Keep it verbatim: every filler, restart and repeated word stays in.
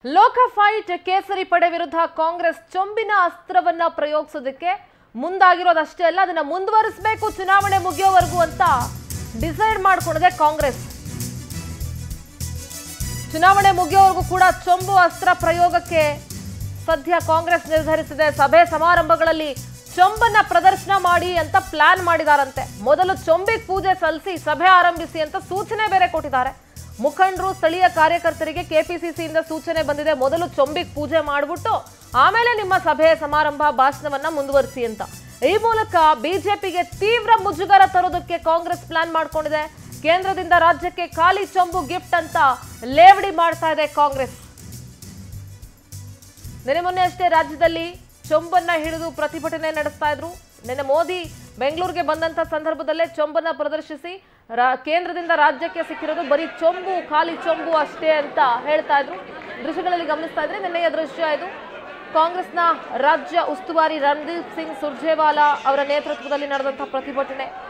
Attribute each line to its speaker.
Speaker 1: ಲೋಕಫೈಟ್ ಕೇಸರಿ ಪಡೆ ವಿರುದ್ಧ ಕಾಂಗ್ರೆಸ್ ಚೊಂಬಿನ ಅಸ್ತ್ರವನ್ನ ಪ್ರಯೋಗಿಸೋದಕ್ಕೆ ಮುಂದಾಗಿರೋದಷ್ಟೇ ಅಲ್ಲ, ಅದನ್ನ ಮುಂದುವರಿಸಬೇಕು ಚುನಾವಣೆ ಮುಗಿಯೋವರೆಗೂ ಅಂತ ಡಿಸೈಡ್ ಮಾಡ್ಕೊಂಡಿದೆ ಕಾಂಗ್ರೆಸ್. ಚುನಾವಣೆ ಮುಗಿಯೋವರೆಗೂ ಕೂಡ ಚೊಂಬು ಅಸ್ತ್ರ ಪ್ರಯೋಗಕ್ಕೆ ಸದ್ಯ ಕಾಂಗ್ರೆಸ್ ನಿರ್ಧರಿಸಿದೆ. ಸಭೆ ಸಮಾರಂಭಗಳಲ್ಲಿ ಚೊಂಬನ್ನ ಪ್ರದರ್ಶನ ಮಾಡಿ ಅಂತ ಪ್ಲಾನ್ ಮಾಡಿದಾರಂತೆ. ಮೊದಲು ಚೊಂಬಿಗೆ ಪೂಜೆ ಸಲ್ಲಿಸಿ ಸಭೆ ಆರಂಭಿಸಿ ಅಂತ ಸೂಚನೆ ಬೇರೆ ಕೊಟ್ಟಿದ್ದಾರೆ. ಮುಖಂಡರು, ಸ್ಥಳೀಯ ಕಾರ್ಯಕರ್ತರಿಗೆ ಕೆಪಿಸಿಸಿಯಿಂದ ಸೂಚನೆ ಬಂದಿದೆ, ಮೊದಲು ಚೊಂಬಿಗೆ ಪೂಜೆ ಮಾಡಿಬಿಟ್ಟು ಆಮೇಲೆ ನಿಮ್ಮ ಸಭೆ ಸಮಾರಂಭ ಭಾಷಣವನ್ನ ಮುಂದುವರಿಸಿ ಅಂತ. ಈ ಮೂಲಕ ಬಿಜೆಪಿಗೆ ತೀವ್ರ ಮುಜುಗರ ತರೋದಕ್ಕೆ ಕಾಂಗ್ರೆಸ್ ಪ್ಲಾನ್ ಮಾಡ್ಕೊಂಡಿದೆ. ಕೇಂದ್ರದಿಂದ ರಾಜ್ಯಕ್ಕೆ ಖಾಲಿ ಚೊಂಬು ಗಿಫ್ಟ್ ಅಂತ ಲೇವಡಿ ಮಾಡ್ತಾ ಇದೆ ಕಾಂಗ್ರೆಸ್. ನಿನ್ನೆ ಮೊನ್ನೆ ಅಷ್ಟೇ ರಾಜ್ಯದಲ್ಲಿ ಚೊಂಬನ್ನ ಹಿಡಿದು ಪ್ರತಿಭಟನೆ ನಡೆಸ್ತಾ ಇದ್ರು. ನಿನ್ನೆ ಮೋದಿ ಬೆಂಗಳೂರಿಗೆ ಬಂದಂತ ಸಂದರ್ಭದಲ್ಲೇ ಚೊಂಬನ್ನ ಪ್ರದರ್ಶಿಸಿ ಕೇಂದ್ರದಿಂದ ರಾಜ್ಯಕ್ಕೆ ಸಿಕ್ಕಿರೋದು ಬರೀ ಚೊಂಬು, ಖಾಲಿ ಚೊಂಬು ಅಷ್ಟೇ ಅಂತ ಹೇಳ್ತಾ ಇದ್ರು. ದೃಶ್ಯಗಳಲ್ಲಿ ಗಮನಿಸ್ತಾ ಇದ್ರೆ ನಿನ್ನೆಯ ದೃಶ್ಯ ಇದು. ಕಾಂಗ್ರೆಸ್ನ ರಾಜ್ಯ ಉಸ್ತುವಾರಿ ರಣದೀಪ್ ಸಿಂಗ್ ಸುರ್ಜೇವಾಲಾ ಅವರ ನೇತೃತ್ವದಲ್ಲಿ ನಡೆದಂತಹ ಪ್ರತಿಭಟನೆ.